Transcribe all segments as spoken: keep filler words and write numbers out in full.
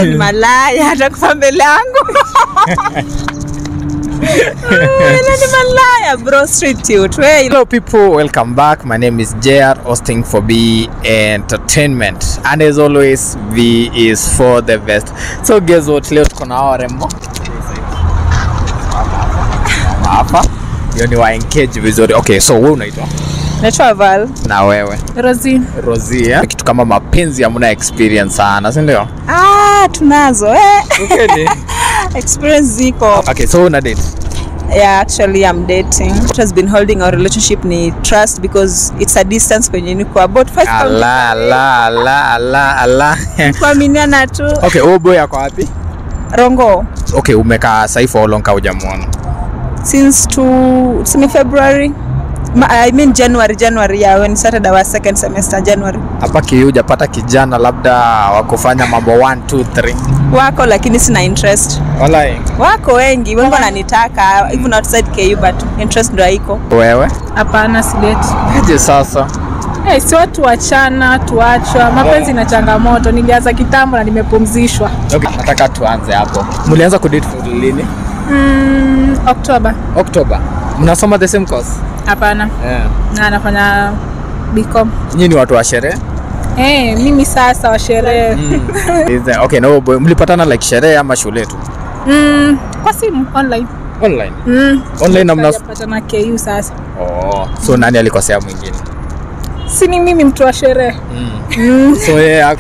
Yule ni malaya atakufa mbele yangu. Yule ni malaya bro, street youth. Hello people, welcome back. My name is J R, hosting for B Entertainment, and as always B is for the best. So guess what, leo tuko na hao rembo hapa. Hiyo ni wa engage vizuri. Okay, so wewe unaitwa? Naitwa Val. Na wewe? Rosie. Rosie, eh? Kitu kama mapenzi hamna experience sana, si ndio? Ah, tunazo eh. Okay. Experience ziko. Okay, so una date? Yeah, actually I'm dating. What has been holding our relationship ni trust, because it's a distance kwenye niko about five pounds. La la la la la. Kuaminiana tu. Okay, oh boy yako wapi? Rongo. Okay, umekaa sahi for how long ka hujamuona? Since to semi February. I mean January, January, yeah, when started our second semester, January. Hapa kiu hujapata kijana labda wakufanya mambo one two three? Wako lakini sina interest. Walai. Wako wengi, wengi wananitaka even outside K U, but interest ndio haiko. Wewe? Hapana, sideti. Aje sasa? Eh, hey, si watu wachana, tuachwa. Mapenzi yeah, na changamoto. Nilianza kitambo na nimepumzishwa. Okay, nataka tuanze hapo. Mlianza kudate lini? Mm, October. October. Mnasoma the same course? Hapana. Yeah. Na nafanya B Com. Nyinyi ni watu wa sherehe? Eh, mimi sasa wa sherehe. Mm. Okay, no boy, mlipatana like sherehe ama shule tu? Mm, kwa simu online. Online? Mm. Online na mnapatana K U sasa. Oh, so nani alikosea mwingine? Si ni mimi mtu wa sherehe. Mm. Mm. So yeah.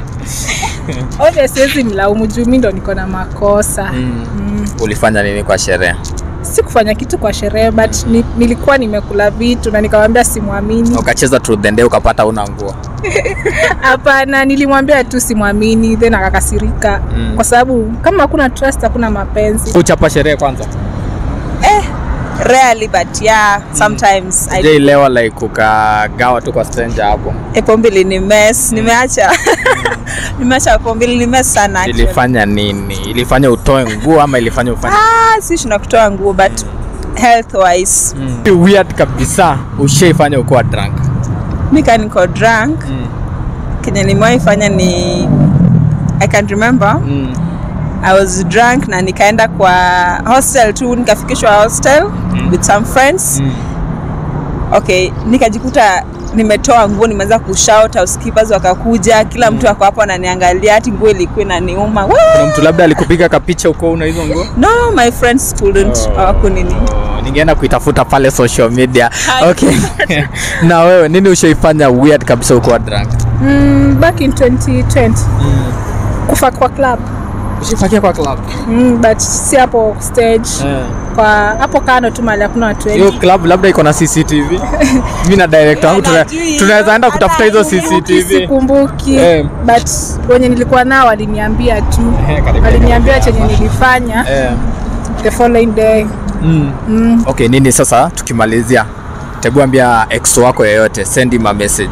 Obviously mlaumu juu mimi ndo niko na makosa. Mm. Mm. Ulifanya nini kwa sherehe? Sikufanya kitu kwa sherehe, but ni, nilikuwa nimekula vitu na nikamwambia simwamini. Ukacheza truth and dare ukapata una nguo? Hapana, nilimwambia tu simwamini, then akakasirika. Mm. Kwa sababu kama hakuna trust hakuna mapenzi. Uchapa sherehe kwanza? Eh, rarely, but yeah, sometimes. Mm. I Jay lewa like ukagawa tu kwa stranger hapo. E, pombe ni mess, nimeacha. Nimeacha pombe ni mess sana. Ilifanya nini? Ilifanya utoe nguo ama ilifanya ufanye? Ah, si shina kutoa nguo, but health wise. Mm. Weird kabisa ushaifanya ukiwa drunk? Mimi niko drunk. Mm. Kenya nimewaifanya ni I can't remember. Mm. I was drunk na nikaenda kwa hostel tu, nikafikishwa hostel mm. with some friends. Mm. Okay, nikajikuta nimetoa nguo, nimeanza kushout, housekeepers wakakuja, kila mtu wako hapo ananiangalia, ati nguo ilikuwa inaniuma. Kuna mtu labda alikupiga kapicha uko una hizo nguo? No, my friends couldn't. Hawako oh. nini. Oh, ningeenda kuitafuta pale social media. Okay. Na wewe nini ushaifanya weird kabisa uko drunk? Mm, back in twenty twenty. Mm. Kufa kwa club. Ushifakia kwa club? Mm, but si hapo stage. Yeah. Kwa hapo kando tu mali hakuna watu wengi. Hiyo club labda iko na C C T V. Mimi na director wangu tuna tunaweza enda kutafuta hizo C C T V. Sikumbuki. Yeah. But wenye nilikuwa nao waliniambia tu. Waliniambia chenye nilifanya. Yeah. The following day. Mm. Mm. Okay, nini sasa tukimalizia? Tebu ambia ex wako yeyote, send him a message.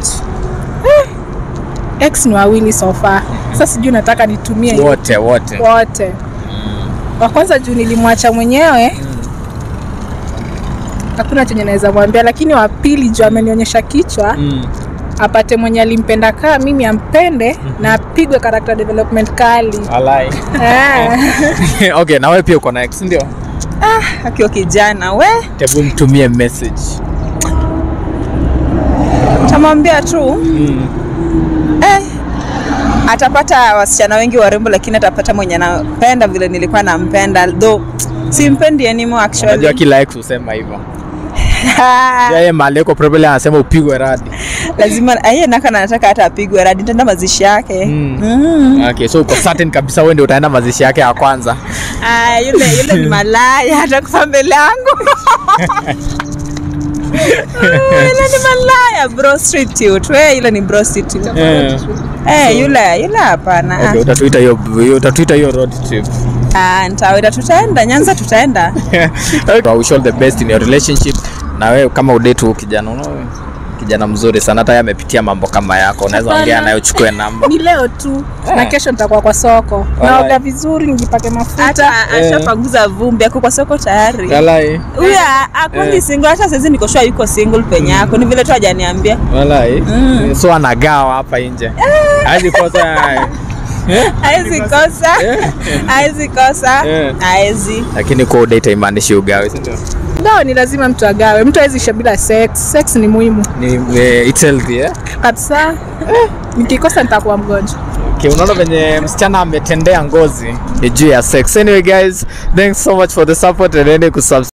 Ex ni wawili so far. Sasa sijui nataka nitumie wote wote. Wote. Mm. Wa kwanza juu nilimwacha mwenyewe. Mm. Hakuna chenye naweza mwambia, lakini wa pili juu amenionyesha kichwa. Mm. Apate mwenye alimpenda kama mimi ampende. Mm -hmm. Na apigwe character development kali. Alai. Eh. Okay, na wewe pia uko na ex ndio? Ah, akiwa kijana we. Tebu mtumie message. Tamwambia tu. Mm. Eh, atapata wasichana wengi warembo, lakini atapata mwenye anapenda vile nilikuwa nampenda, though simpendi anymore actually. Unajua kila ex usema hivyo. Yeye maleko probably anasema upigwe radi. Lazima yeye naka nataka hata apigwe radi, nitaenda mazishi yake. Mm. Mm. Okay, so uko certain kabisa wewe ndio utaenda mazishi yake ya kwanza? Ah, yule yule ni malaya atakufa mbele yangu. Yule ni malaya bro, street youth. Wewe yule ni bro street youth. Eh, hey, yule yule hapana. Okay, utatuita hiyo utatuita hiyo road trip. Ah, nitaweza, tutaenda Nyanza, tutaenda. I wish all the best in your relationship. Na wewe kama udate huo kijana, unaona kijana mzuri sana, hata yeye amepitia mambo kama yako, unaweza ongea naye uchukue namba. Ni leo tu yeah. Na kesho nitakuwa kwa soko. Naoga vizuri, nijipake mafuta. Hata ashapanguza vumbi, yako kwa soko tayari. Walai. Huyu akongi single, hata sasa niko sure yuko single penye yako. Ni vile tu hajaniambia. Walai. Mm. So anagawa hapa nje. Haji kwanza Haezi kosa. Haezi kosa. Haezi. Lakini kwa date imaanishi ugawe, si ndio? Ndio, ni lazima mtu agawe. Mtu hawezi isha bila sex. Sex ni muhimu. Ni uh, it's healthy, eh? Kabisa. Nikikosa nitakuwa mgonjwa. Okay, unaona venye msichana ametendea ngozi ni juu ya sex. Anyway guys, thanks so much for the support and then kusubscribe.